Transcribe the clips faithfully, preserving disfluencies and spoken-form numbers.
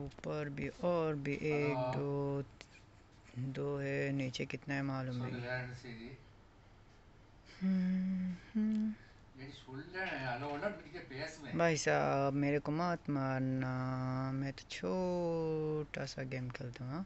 ऊपर भी और भी एक दो दो है, नीचे कितना है मालूम नहीं। हम्म, हम्म। भाई साहब मेरे को मत मारना, मैं तो छोटा सा गेम खेलता हूँ। हाँ?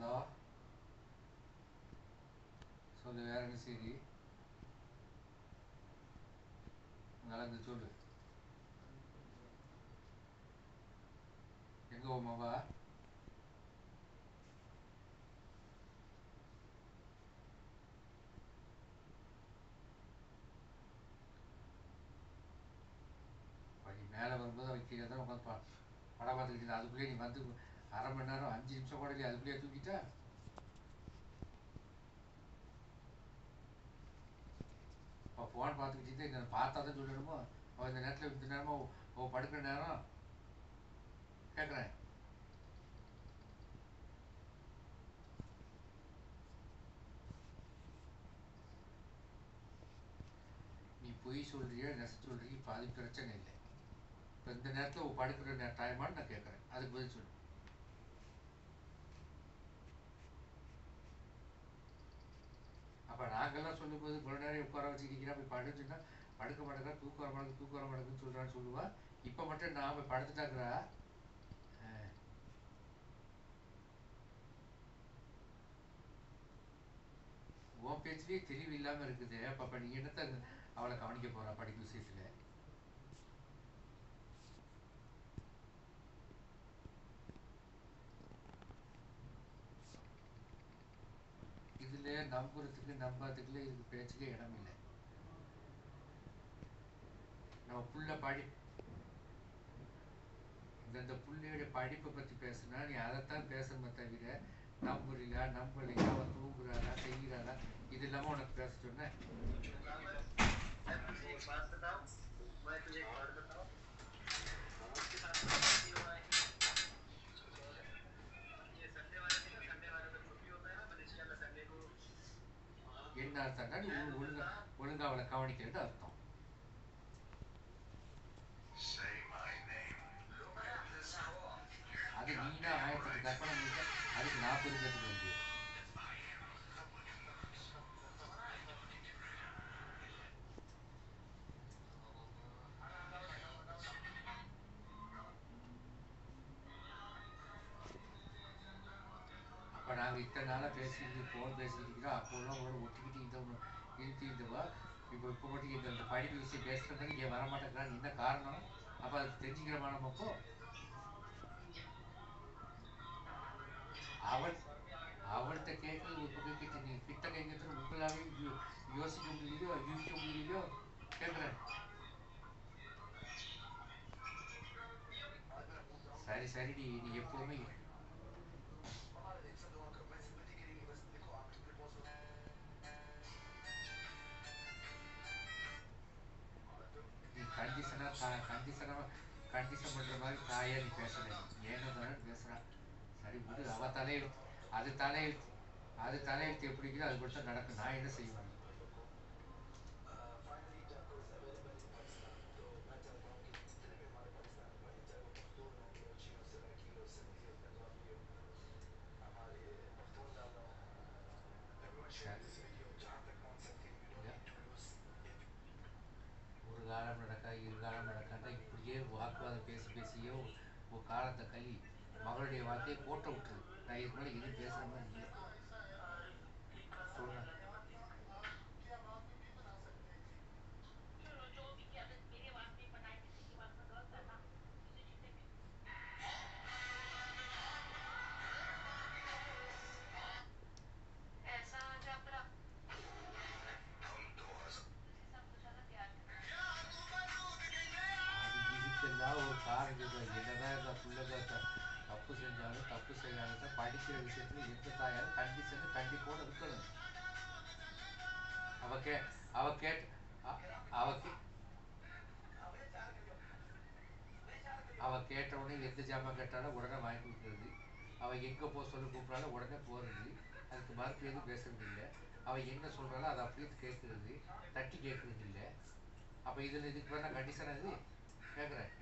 ஹலோ, சொல்லு, வேற என்ன செய்தி? நடந்து சொல்லு. எங்க உன் மவா? நீ மேலே வரும்போது அவன் கீழே தான் உட்காந்து பா படம் பார்த்துக்கிட்டு அதுக்குள்ளேயே நீ வந்து அரை மணி நேரம் அஞ்சு நிமிஷம் கூட இல்லையா அதுக்குள்ளேயே தூக்கிட்டா? இப்போ ஃபோன் பார்த்துக்கிட்டு இந்த பார்த்தா தான் சொல்லணுமோ? அவள் இந்த நேரத்தில் இந்த நேரமாக அவள் படுக்கிற நேரம் கேட்குறேன். நீ பொய் சொல்றியா நெச சொல்றியா இப்போ அது பிரச்சனை இல்லை. இப்போ இந்த நேரத்தில் அவள் படுக்கிற நே டைமான்னு நான் கேட்குறேன். அதுக்கு பதில் சொல்லு. அப்போ நாங்கள்லாம் சொல்லும்போது இவ்வளோ நேரம் உட்கார வச்சுக்கிறா போய் படுச்சுன்னா படுக்க மாட்டேங்கிறா, தூக்க வர மாட்டேங்குது தூக்க வர மாட்டேங்குதுன்னு சொல்கிறான்னு சொல்லுவா. இப்போ மட்டும் நான் போய் படுத்துட்டாக்குறா. உன் பேச்சுலேயே தெளிவு இல்லாமல் இருக்குது. அப்போ நீ என்னத்தை அவளை கவனிக்க போகிறா படிப்பு விஷயத்தில்? இதில் நம்புறதுக்கு நம்பாததுக்குள்ள இதுக்கு பேச்சுக்கே இடம் இல்லை. நம்ம புள்ள படி இந்த புள்ளையோட படிப்பை பற்றி பேசுனா நீ அதைத்தான் பேசணுமே தவிர நம்புறீங்களா நம்பலையா அவன் தூங்குறாளா செய்கிறாளா இது இல்லாமல் உனக்கு பேச சொன்னேன். என்ன அர்த்தம்னா நீ ஒழுங்கா ஒழுங்கா அவளை கவனிக்கிறது அர்த்தம். அது நீனா ஆயிரத்துக்கு கற்பனை பண்ணிட்டு அதுக்கு நான் பெருக்கிறதுக்கு வேண்டியது. அப்போ நாங்கள் இத்தனை நாளாக பேசிக்கிட்டு ஃபோன் பேசிக்கிட்டு அப்போல்லாம் உங்களோட ஒட்டிக்கிட்டு இந்த ஒன்று இழுத்து இருந்தவா இப்போ இப்போ மட்டும் இந்த இந்த படிப்பு விஷயம் பேசுகிறதுக்கு இங்கே வரமாட்டேங்கிறான்னு என்ன காரணம்? அப்போ அதுக்கு தெரிஞ்சுக்கிறோமா நம்ம? அப்போ அவள் அவள்கிட்ட கேட்குறது ஒரு பக்கம் கிட்ட நீ கிட்ட கேட்கறது உங்களாலே யோசிக்க முடியலையோ யூகிக்க முடியலையோ கேட்குறேன். சரி சரிடி நீ எப்போவுமே நீ கண்டிஷனாக கா கண்டிஷனாக கண்டிஷன் பண்ணுற மாதிரி தாயாக நீ பேசலை. நீ ஏனோ தானே பேசுகிறா. சரி விடு. அவள் தலையெழுத்து அது தலையெழுத்து அது தலையெழுத்து எப்படி இருக்குதோ அது கூட தான் நடக்கும். நான் என்ன செய்ய முடியும்? ஒரு காலம் நடக்கா இரு காலம் நடக்காண்டா இப்படியே வாக்குவாதம் பேசி பேசியே ஒரு காலத்தை கழி மகளுடைய வார்த்தையை கோட்டை விட்டுரு. நான் இதுக்கு மேலே எதுவும் பேசுகிற மாதிரி இல்லை. சொல்லுங்க. இதுக்கெல்லாம் ஒரு காரணம் என்னதான் இருந்தால் பிள்ளைங்க தப்பு செஞ்சாலும் தப்பு செய்யாலும் படிக்கிற விஷயத்துல எந்த தாயாலும் கண்டிஷனு கண்டிப்போடு இருக்கணும். அவ கே அவ கேட் அவ அவள் கேட்டவுடனே எந்த ஜாமான் கேட்டாலும் உடனே வாங்கி கொடுக்குறது. அவள் எங்கே போக சொல்லி கூப்பிட்றாலும் உடனே போகிறது. அதுக்கு மறுப்பு எதுவும் பேசுறது இல்லை. அவள் என்ன சொல்கிறாலோ அதை அப்படியே கேட்குறது. தட்டி கேட்குறது இல்லை. அப்போ இதில் இதுக்கு வேணா கண்டிஷனாக இது கேட்குறேன்.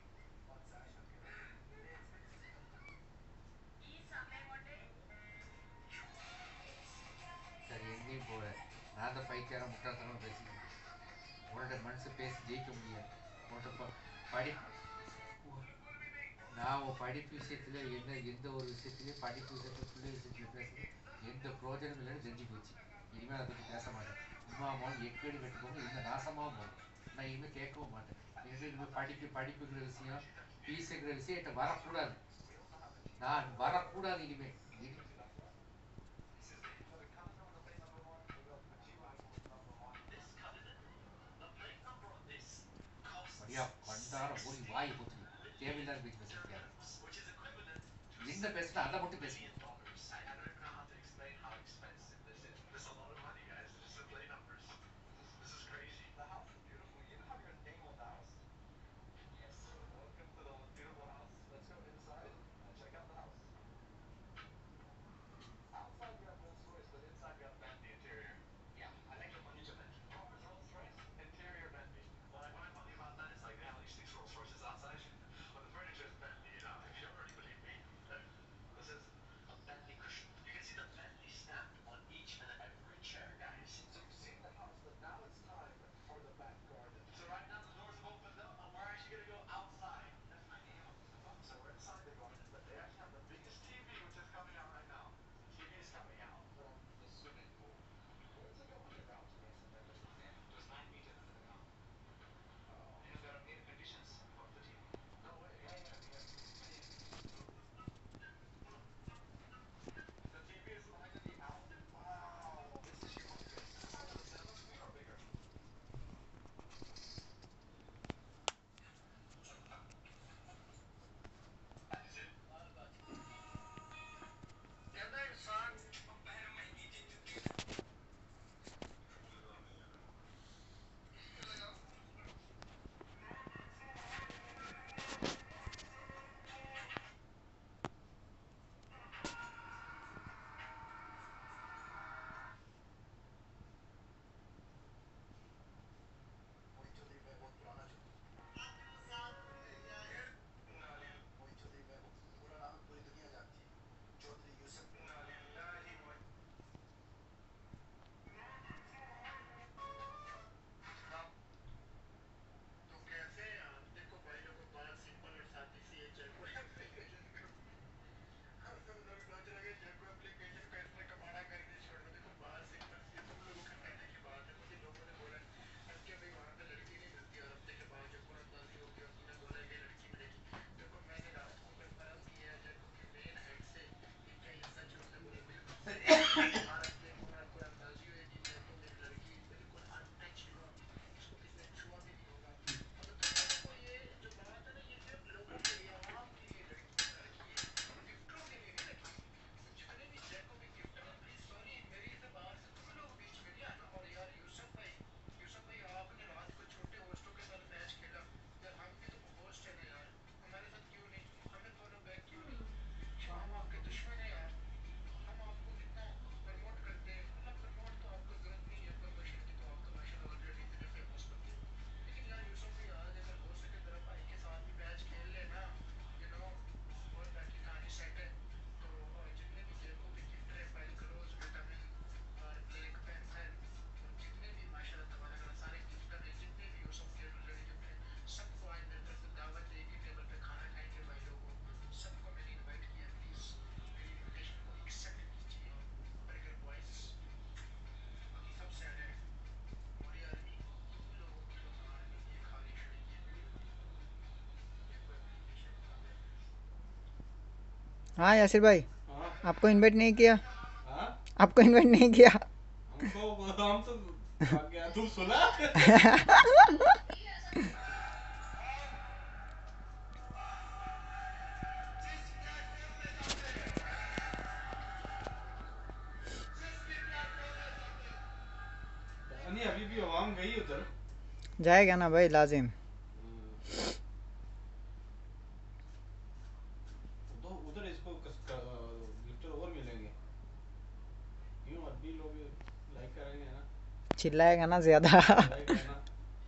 சரி எங்கேயும் போகிற நான் தான் பைத்தியாரம் முட்டாள்தனமாக பேசிக்கிட்டு உன்னோட மனசு பேசி ஜெயிக்க முடியாது. உன்கிட்ட படி நான் நான் உன் படிப்பு விஷயத்துல என்ன எந்த ஒரு விஷயத்துலையும் படிப்பு விஷயத்துல பிள்ளை விஷயத்துல பேசுறது எந்த பிரயோஜனம் இல்லைன்னு தெரிஞ்சு போச்சு. இனிமேல் அதை பற்றி பேச மாட்டேன். உமா அம்மாவும் எக்கேடு கெட்டு போங்க, எந்த நாசமாகவும் போகும். நான் இனிமேல் கேட்கவும் மாட்டேன். என்கிட்ட இனிமேல் படிப்பு படிப்புங்கிற விஷயம் ஃபீஸுங்கிற விஷயம் என்கிட்ட வரக்கூடாது. நான் வரக்கூடாது இனிமே இனி மரியா கண்டார மூடி வாயை பொத்துக்கு தேவையில்லாத பேச்சு பேசுறதுக்காக என்ன பேசுனா அதை மட்டும் பேசுங்க. हाँ यासिर भाई, हाँ आपको इनवाइट नहीं किया? हाँ। आपको इनवाइट नहीं किया? हमको हम तो भाग गया, तुम सुना? नहीं अभी भी आवाम गई उधर। जाएगा ना भाई, लाजिम। तो उधर इसको गिफ्टर और मिलेंगे, क्यों अरबी लोग लाइक करेंगे ना, चिल्लाएगा ना ज़्यादा। चिल्लाएगा ना।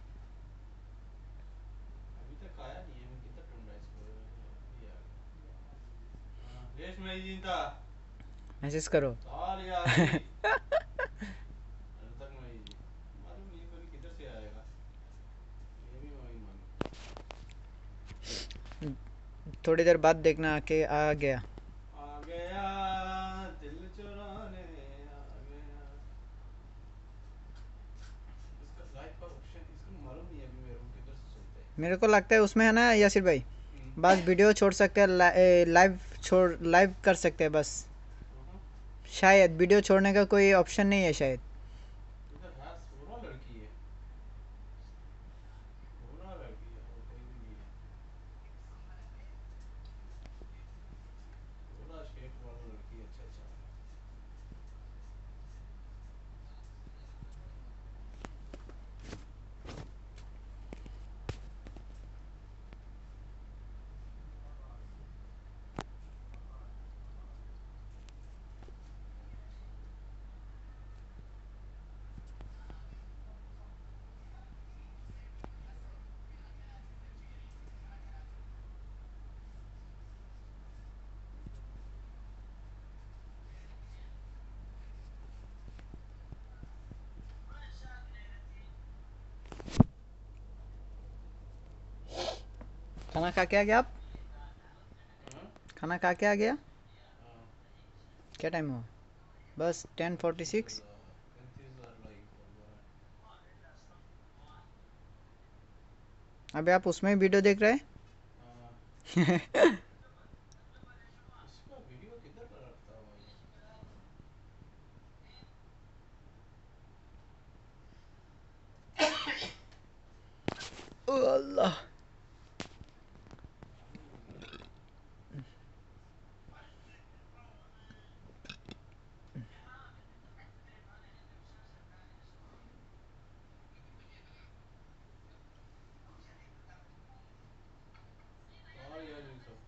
अभी तक आया नहीं है, मैं कितना ढूंढ रहा इसको, अभी आ गया। हाँ लेश में ही था, मैसेज करो। साल यार अभी अरे तक में ही मालूम नहीं कोई किधर से आएगा, ये भी वही मालूम। थोड़ी देर बाद देखना आके आ गया। आ गया दिल चुराने आ गया। इसका लाइव का ऑप्शन इसका मालूम नहीं है अभी मेरे को किधर से चलता है। मेरे को लगता है उसमें है ना यासिर भाई, हम्म, बस वीडियो छोड़ सकते हैं, ला, ए, लाइव छोड़ लाइव कर सकते हैं बस। हाँ, शायद वीडियो छोड़ने का कोई ऑप्शन नहीं है शायद। इधर है सोना लड़की है, सोना लड़की है और कोई भी नहीं है। सोना शेख वाला लड़की अच्छा अच्छा है। खाना खा के आ गया आप? हाँ खाना खा के आ गया? हाँ क्या टाइम हुआ? बस टेन फोर्टी सिक्स। इंतजार इंतजार लाइव होगा। अबे आप उसमें वीडियो देख रहे हाँ हैं? इसका वीडियो किधर रखता हुआ ये। ओ अल्लाह। मालूम नहीं है। और यार ये सब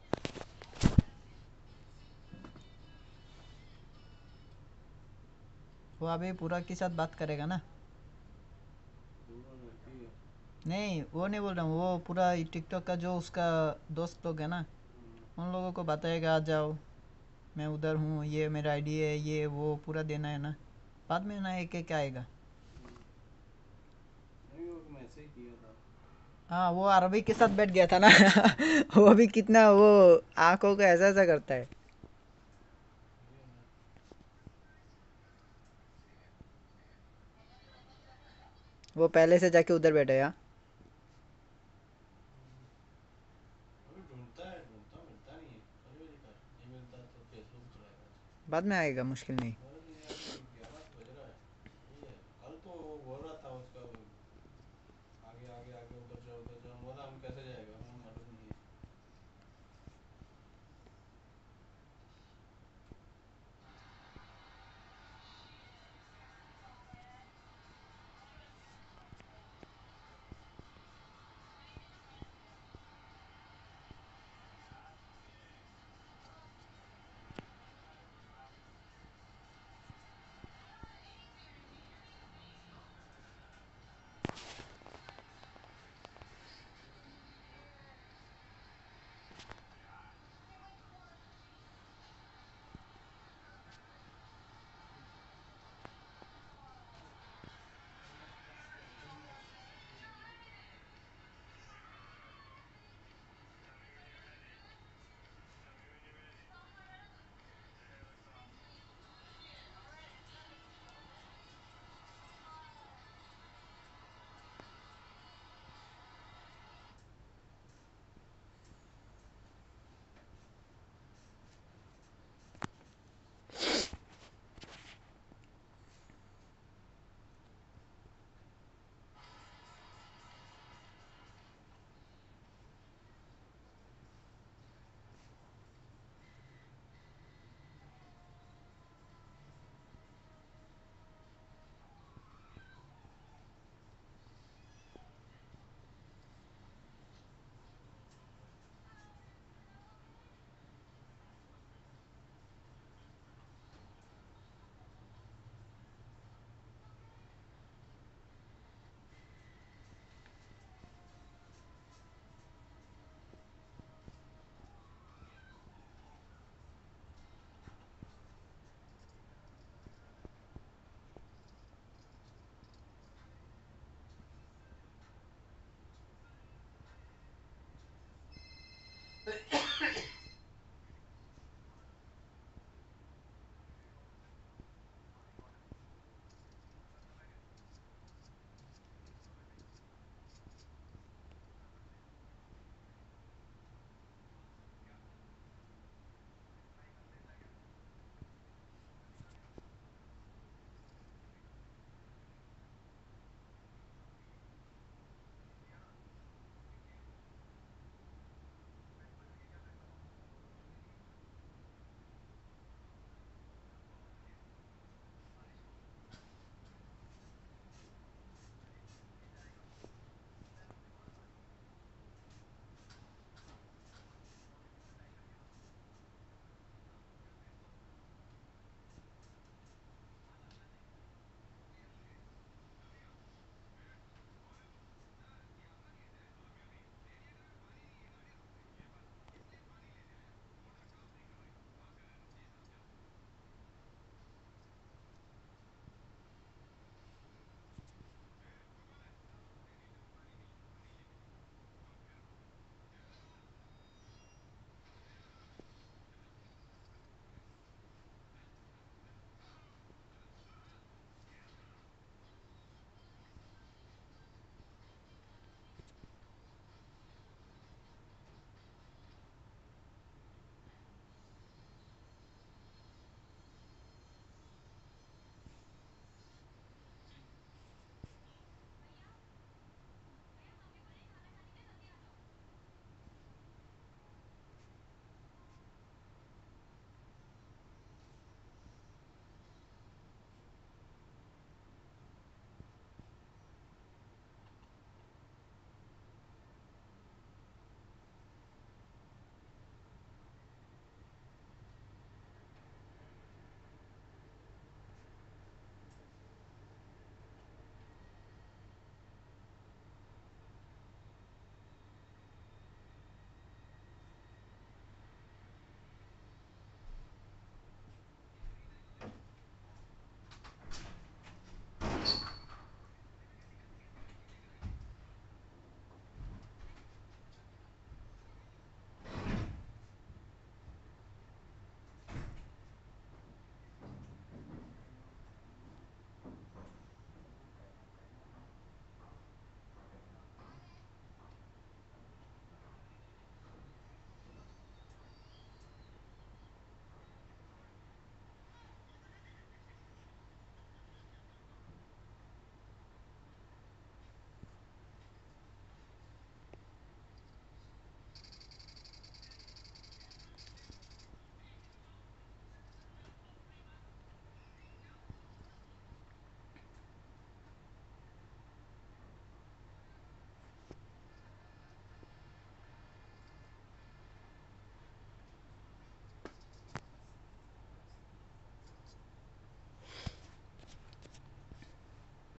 वो अभी पूरा के साथ बात करेगा ना? पूरा लड़की है। नहीं वो नहीं बोल रहा हूँ, वो पूरा टिकटॉक का जो उसका दोस्त लोग है ना, हम्म, उन लोगों को बताएगा आ जाओ, मैं उधर हूँ, ये मेरा आईडी है, ये वो पूरा देना है ना। बाद में ना एक एक आएगा। हम्म। नहीं वो तो मैसेज किया था। हाँ वो अरबी के साथ बैठ गया था ना। वो भी कितना वो आंखों को ऐसा ऐसा करता है। ये ना वो पहले से जाके उधर बैठा है। हाँ? हम्म, अभी ढूंढता है ढूंढता मिलता नहीं है। कर भी नहीं कर नहीं मिलता तो फेसबुक चलाएगा। बाद में आएगा, मुश्किल नहीं।